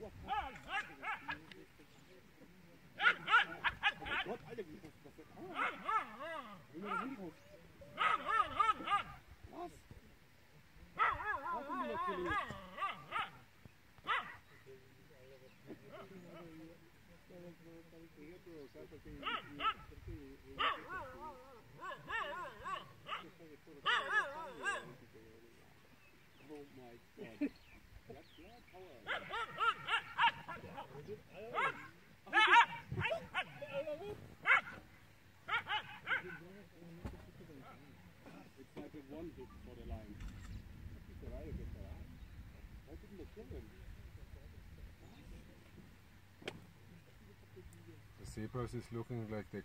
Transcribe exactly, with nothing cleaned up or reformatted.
Gott, Alter, wie ist das denn? Wie man da hinkommt. Was? Was haben die noch gelegt? Oh my God. That's your power. It's like a one hit for the line. Why didn't they kill him? The zebras is looking like they